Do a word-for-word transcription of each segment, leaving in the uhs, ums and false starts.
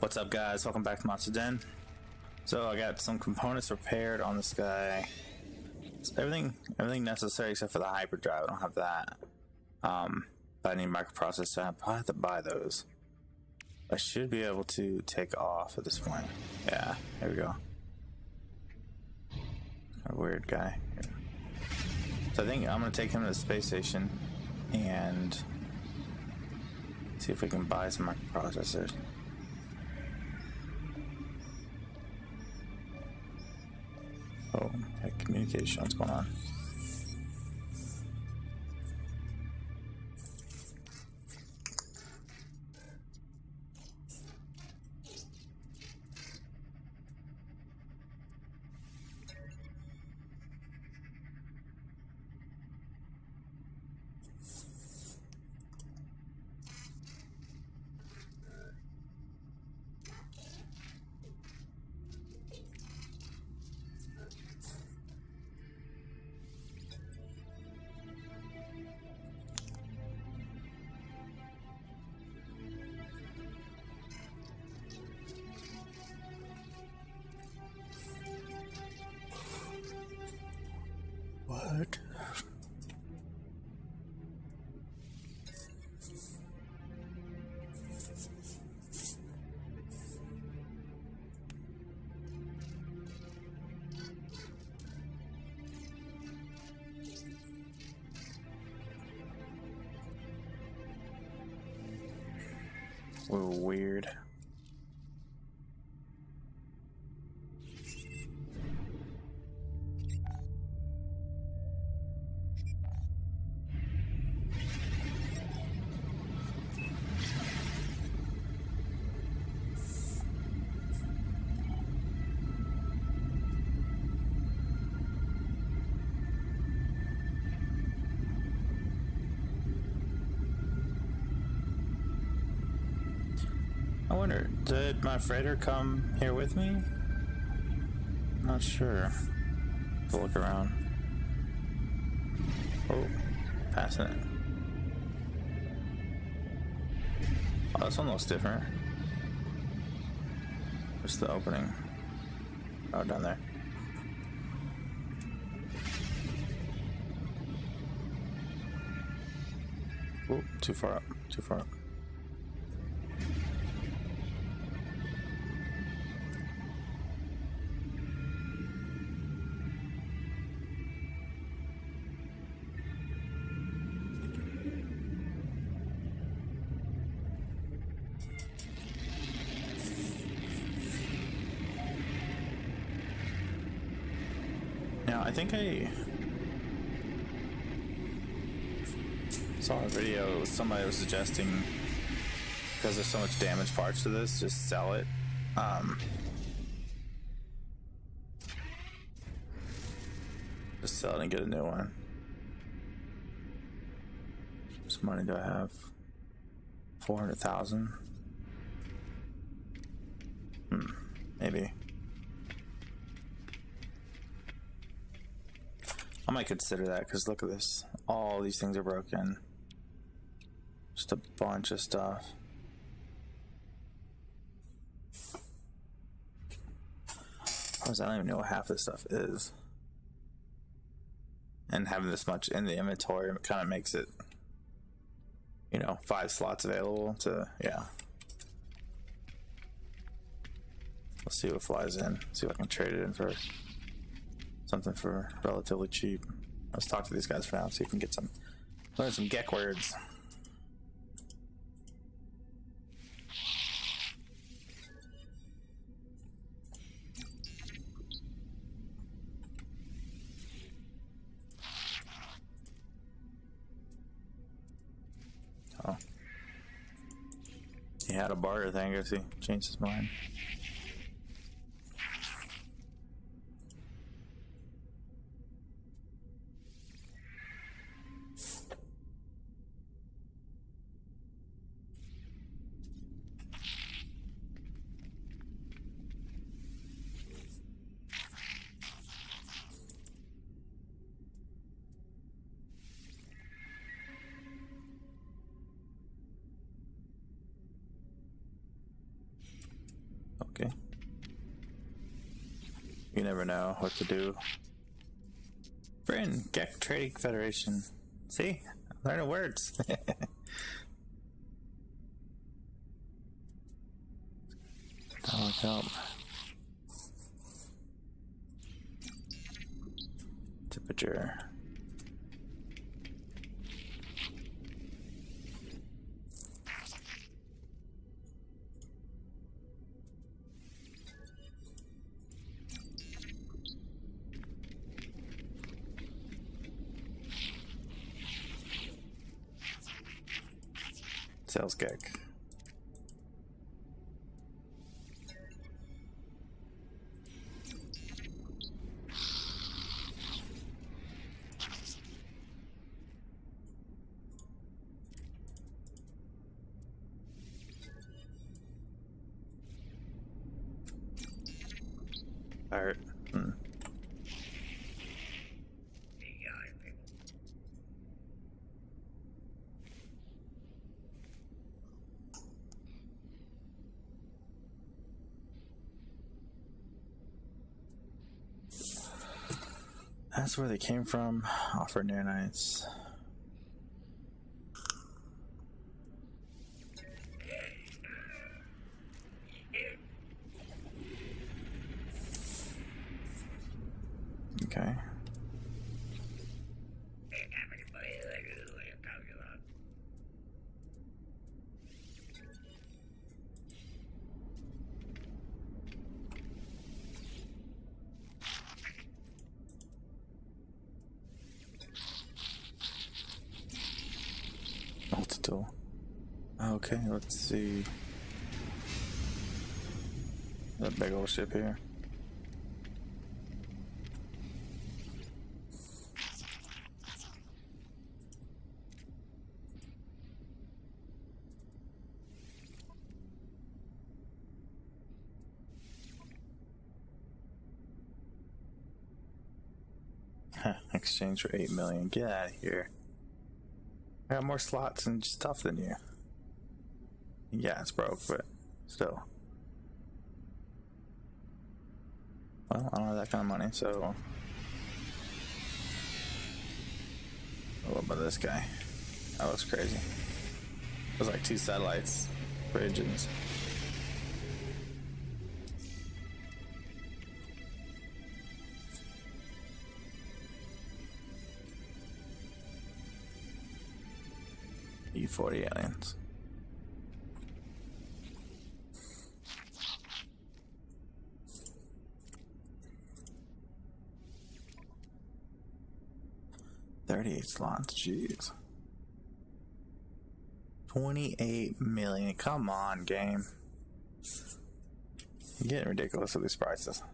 What's up, guys? Welcome back to Monster Den. So I got some components repaired on this guy. It's everything everything necessary except for the hyperdrive. I don't have that. Um, but I need microprocessor. I have to buy those. I should be able to take off at this point. Yeah, here we go. A weird guy. So I think I'm gonna take him to the space station and see if we can buy some microprocessors. Oh, okay, communication, what's going on? What? We're weird. I wonder, did my freighter come here with me? Not sure. Let's look around. Oh, passing it. Oh, this one looks different. Where's the opening? Oh, down there. Oh, too far up, too far up. Now, I think I saw a video, somebody was suggesting, because there's so much damaged parts to this, just sell it. Um, just sell it and get a new one. How much money do I have? four hundred thousand? Hmm, maybe. I might consider that, because look at this. All these things are broken. Just a bunch of stuff. Plus, I don't even know what half this stuff is. And having this much in the inventory kind of makes it, you know, five slots available to, yeah. Let's see what flies in. See if I can trade it in for something for relatively cheap. Let's talk to these guys for now, see if we can get some, learn some Geck words. Oh. He had a barter thing, I guess he changed his mind. You never know what to do. Friend, Gek Trading Federation. See? I'm learning words. That'll help. Temperature. Sales Gek. Alright. Hmm. That's where they came from. Offer near nights. Okay. Multi-tool. Okay, let's see. That big old ship here. Exchange for eight million. Get out of here. I got more slots and stuff than you. Yeah, it's broke, but still. Well, I don't have that kind of money, so. What about this guy? That looks crazy. There's like two satellites for engines. E forty aliens. thirty-eight slots, jeez. twenty-eight million, come on, game. You're getting ridiculous with these prices.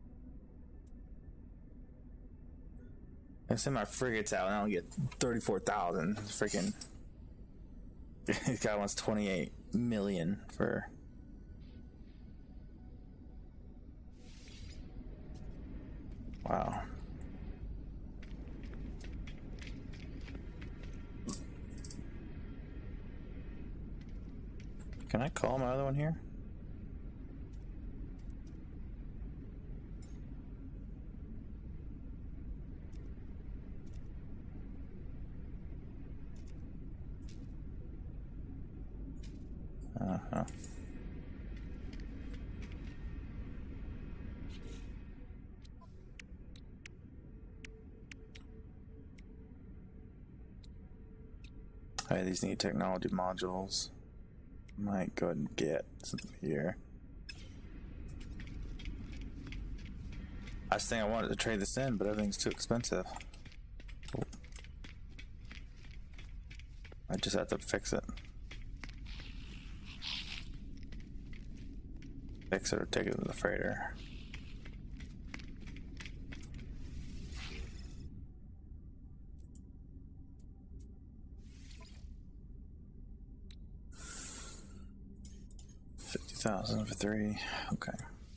I send my frigates out and I don't get thirty-four thousand. Freaking. This guy wants twenty-eight million for. Wow. Can I call my other one here? Uh-huh. Hey, these need technology modules. Might go ahead and get something here. I was thinking I wanted to trade this in, but everything's too expensive. Oh. I just have to fix it. Fix it or take it to the freighter. Fifty thousand for three. Okay.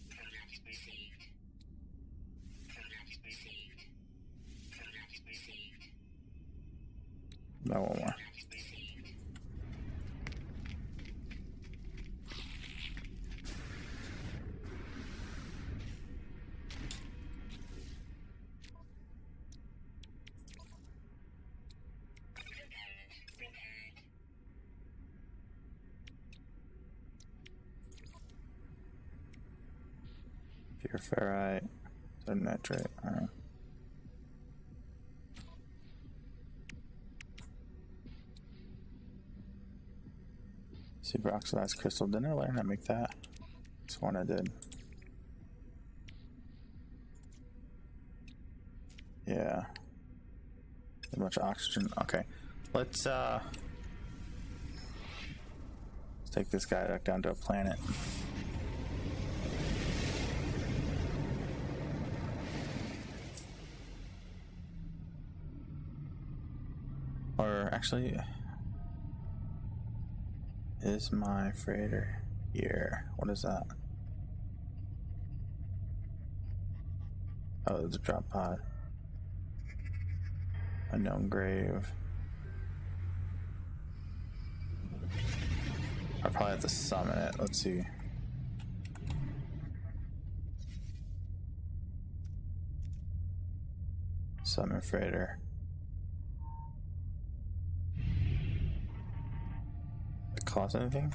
No one more. Pure ferrite, sodium nitrate. Alright. Super oxidized crystal. Didn't I learn how to make that? This one I did. Yeah. Too much oxygen. Okay. Let's uh let's take this guy back down to a planet. Or actually, is my freighter here? What is that? Oh, it's a drop pod. Unknown grave. I probably have to summon it. Let's see. Summon freighter. It cost anything?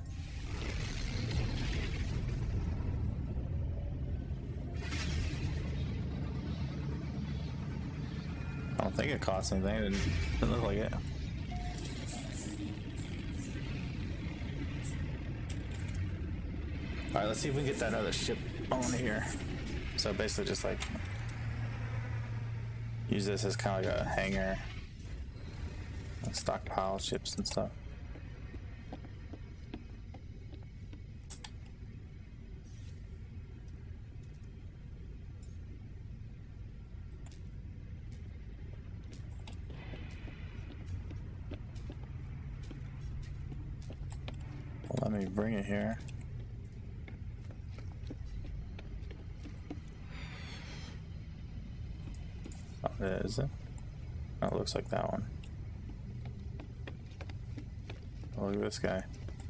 I don't think it costs anything. It didn't, didn't look like it. Alright, let's see if we can get that other ship on here. So basically just like use this as kind of like a hangar. Like stockpile ships and stuff. Let me bring it here. Oh, is it? Oh, it looks like that one. Oh, look at this guy.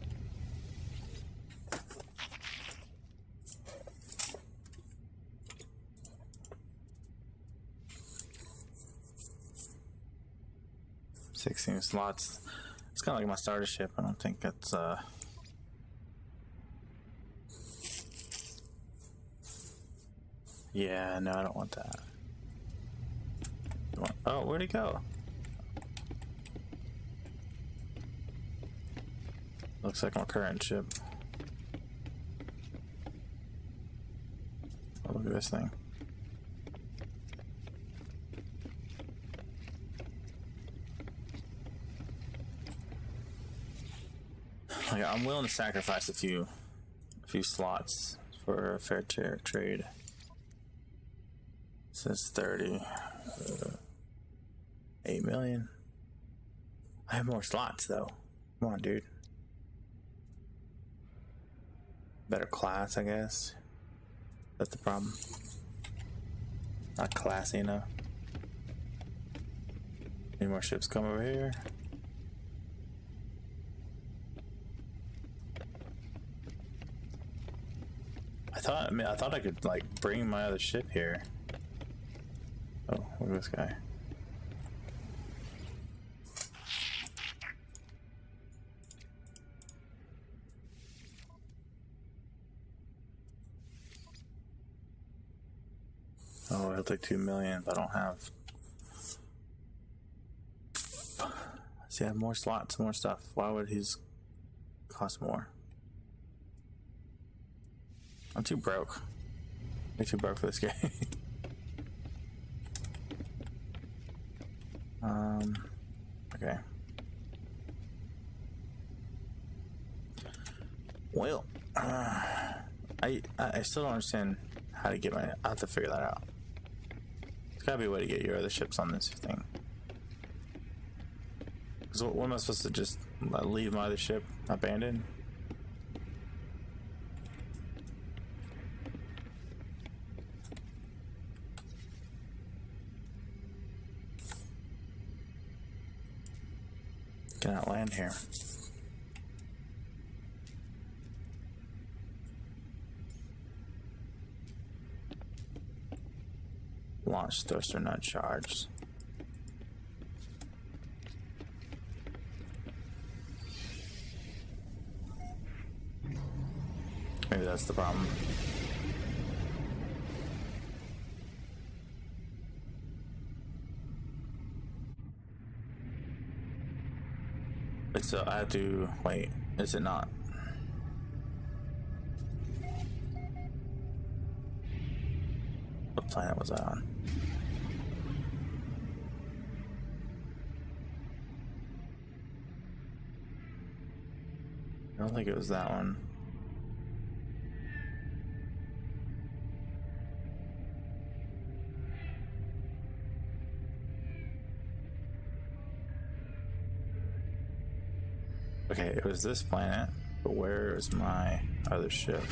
sixteen slots. It's kind of like my starter ship. I don't think it's uh yeah, no, I don't want that. Oh, where'd he go? Looks like my current ship. Oh, look at this thing. Like, I'm willing to sacrifice a few, a few slots for a fair tra trade. It says thirty. Uh, eight million. I have more slots though. Come on, dude. Better class, I guess. That's the problem. Not classy enough. Any more ships come over here? I thought, I mean, I thought I could like bring my other ship here. Oh, look at this guy. Oh, it'll take two million, but I don't have. See, I have more slots, more stuff. Why would his cost more? I'm too broke. I'm too broke for this game. um. Okay. Well, uh, I I still don't understand how to get my. I have to figure that out. There's gotta be a way to get your other ships on this thing. Because what, what am I supposed to just leave my other ship abandoned? Cannot land here. Launch thruster not charged. Maybe that's the problem. Alright, so I have to wait. Is it not? What planet was I on? I don't think it was that one. Okay, it was this planet, but where is my other ship?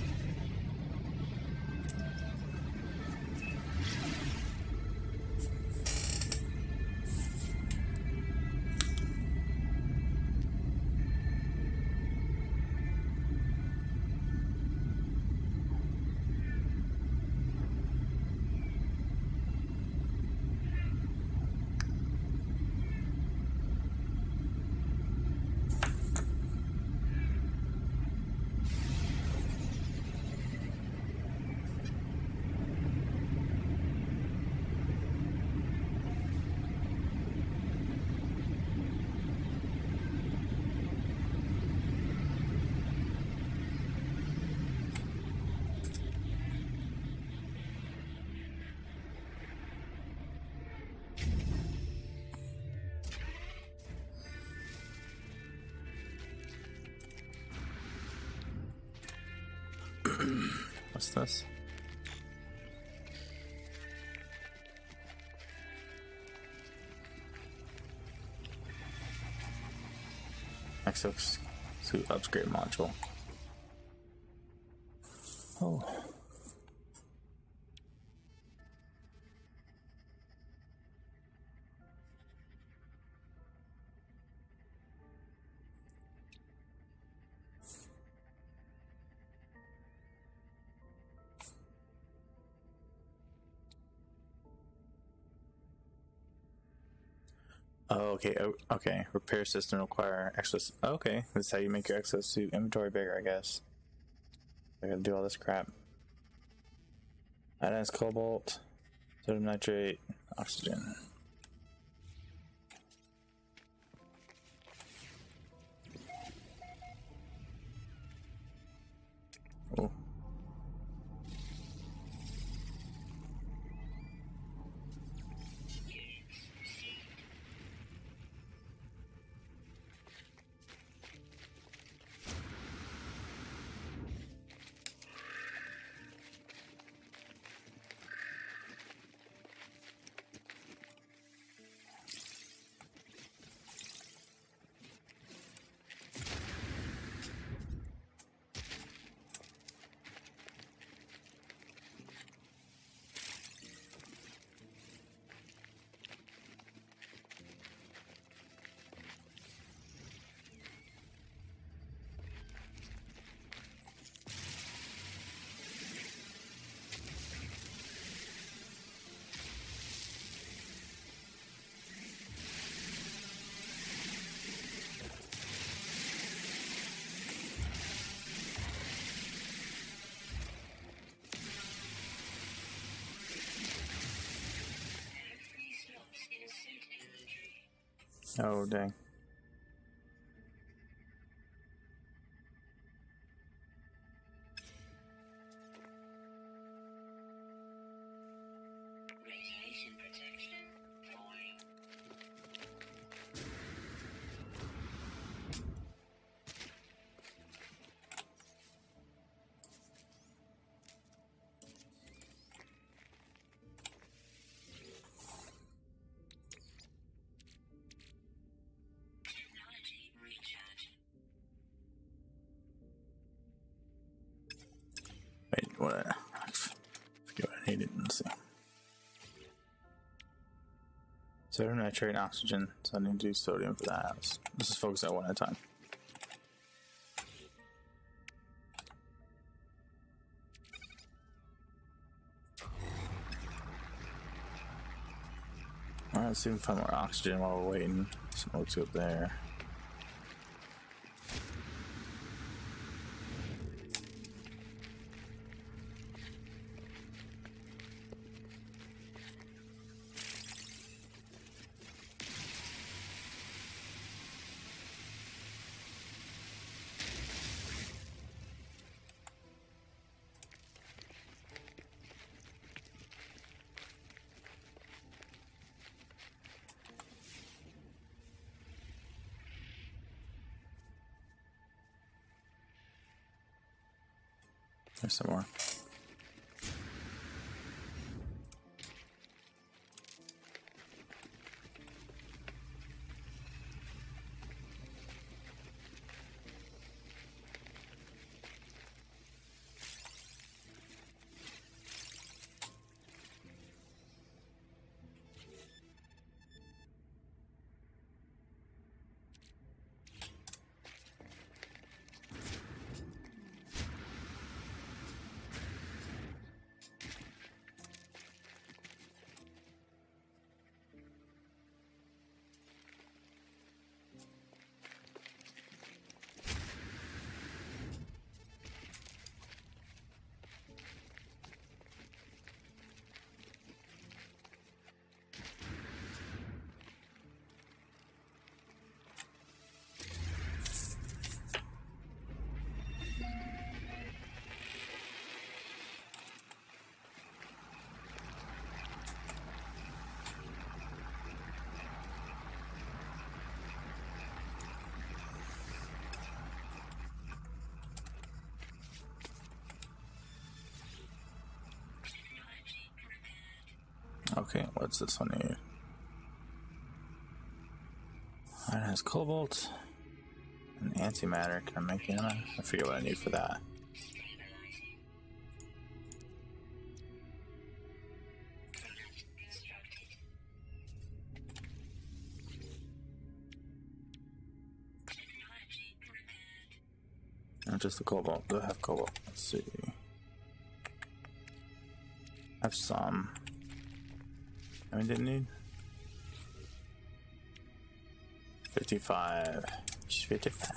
What's this? Exosuit upgrade module. Oh. Oh, okay. Oh, okay. Repair system require exos. Oh, okay, that's how you make your exosuit inventory bigger, I guess. I gotta do all this crap. Ionized cobalt, sodium nitrate, oxygen. Oh. Oh, dang. Radiation protection falling. Technology recharge. Wait, what? I forget what I needed. Let's see. Sodium nitrate and oxygen. So I need to do sodium for that. Let's, let's just focus on one at a time. Alright, let's see if we can find more oxygen while we're waiting. Smoke's up there. There's some more. Okay, what's this one here? It has cobalt and antimatter. Can I make it? I forget what I need for that. Not just the cobalt. Do I have cobalt? Let's see. I have some. I mean, didn't need fifty-five. Just fifty-five.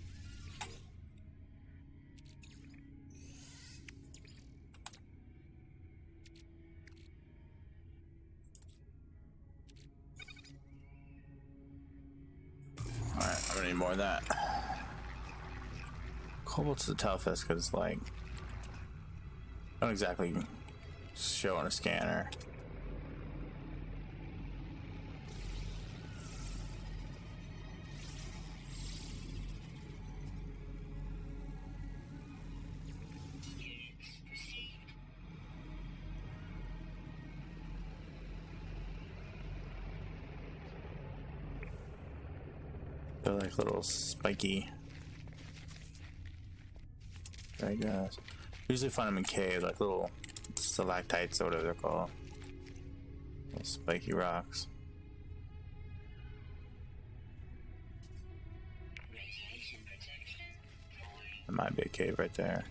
Alright, I'm gonna need more of that. Cobalt's the toughest because it's like, don't exactly show on a scanner. They're like little spiky. I guess. Usually find them in caves, like little stalactites or whatever they're called. Little spiky rocks. There might be a cave right there.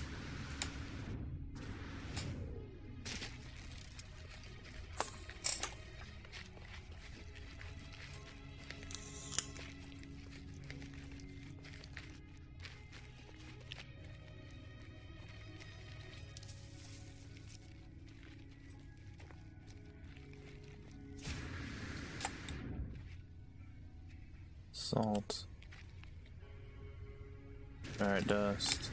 Salt. Alright, dust.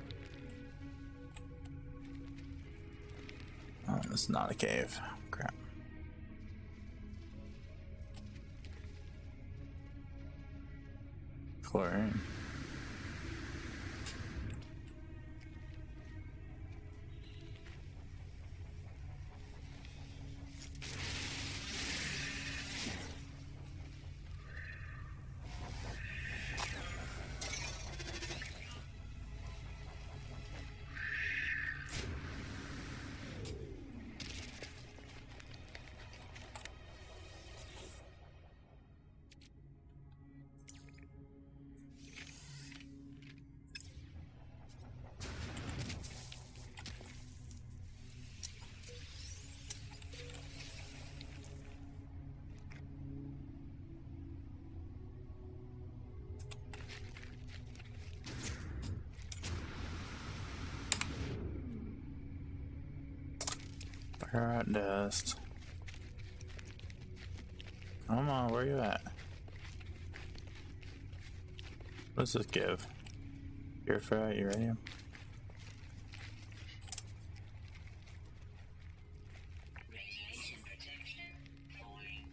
Oh, it's not a cave. Crap. Chlorine. Alright, dust. Come on, where you at? What does this give? Purified uranium? Radiation protection falling.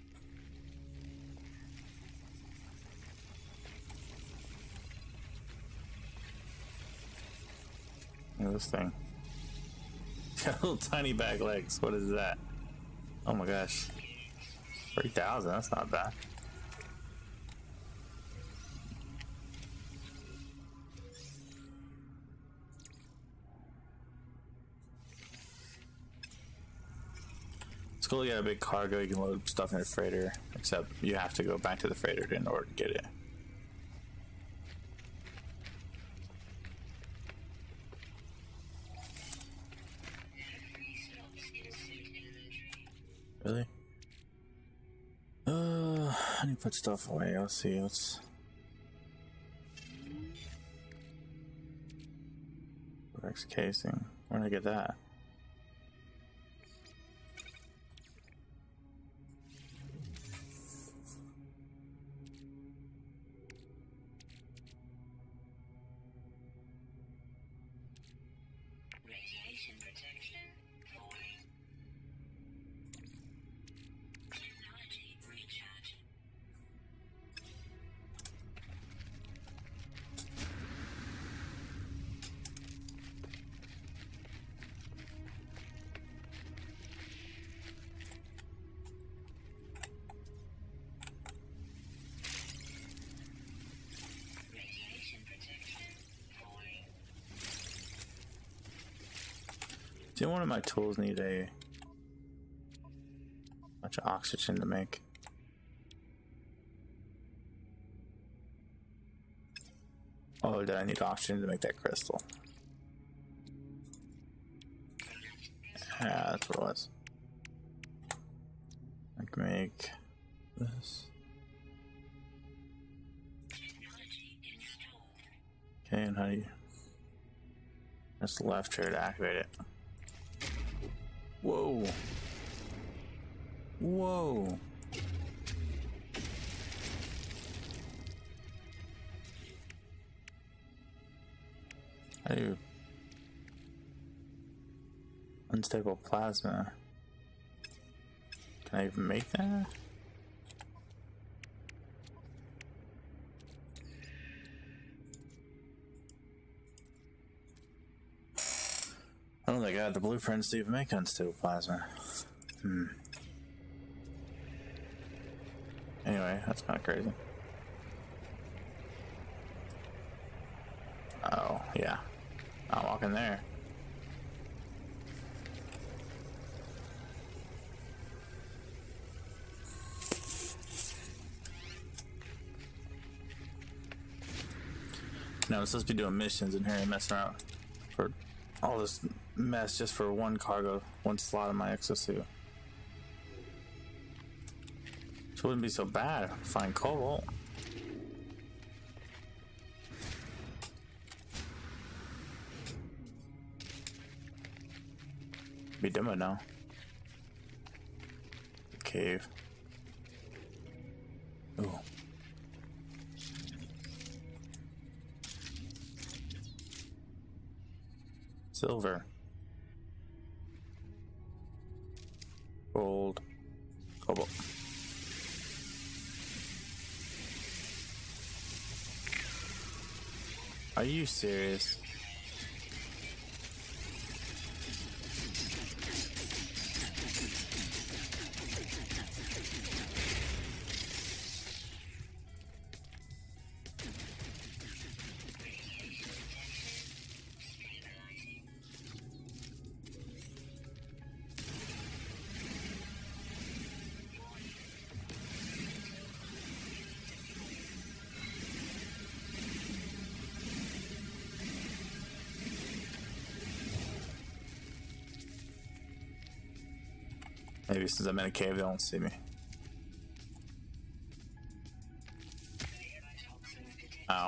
Look at this thing. Got little tiny back legs. What is that? Oh my gosh. three thousand, that's not bad. It's cool you got a big cargo, you can load stuff in a freighter, except you have to go back to the freighter in order to get it. Really? Uh, I need to put stuff away. Let's see. Let's. Rex casing. Where did I get that? Radiation protection falling. Technology recharge. Radiation protection falling. Do one of my tools need a bunch of oxygen to make? Oh, did I need oxygen to make that crystal? Yeah, that's what it was. I can make this. Technology installed. Okay, and how do you? That's the left trigger to activate it. Whoa. Whoa. How do you? Unstable plasma. Can I even make that? I don't think I had the blueprints to even make unstable plasma. Hmm. Anyway, that's kind of crazy. Oh, yeah. I'll walk in there. No, I'm supposed to be doing missions in here and messing around for all this mess just for one cargo, one slot in my exosuit. It wouldn't be so bad. Find cobalt. Be demo now. Cave. Ooh. Silver. Gold. Cobalt. Are you serious? Maybe since I'm in a cave, they won't see me. Oh.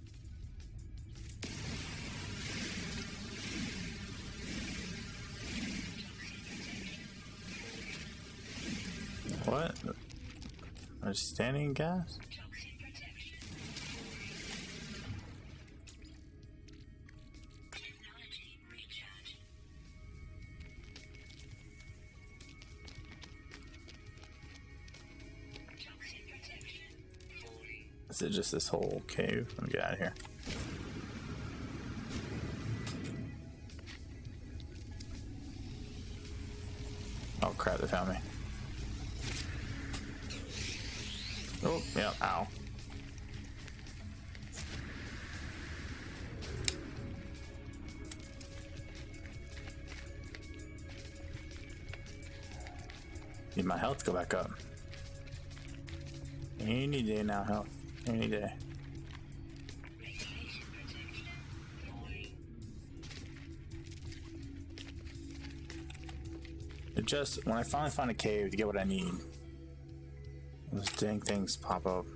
What? Are you standing in gas? Is it just this whole cave? Let me get out of here. Oh crap, they found me. Oh, yeah, ow. Need my health to go back up. Any day now, health. Any day. Radiation protection falling. It just, when I finally find a cave to get what I need, those dang things pop up.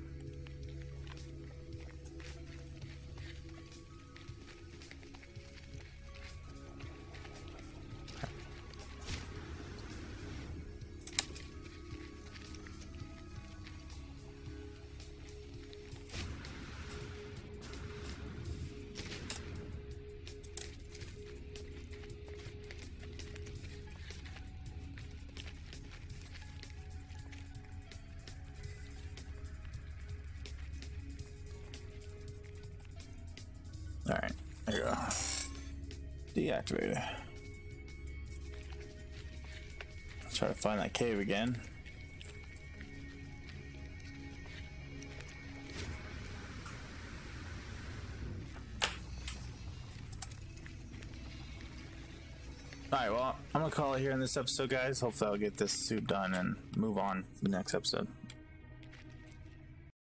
Alright, there you go. Deactivate it. Let's try to find that cave again. Alright, well, I'm gonna call it here in this episode, guys. Hopefully I'll get this suit done and move on to the next episode.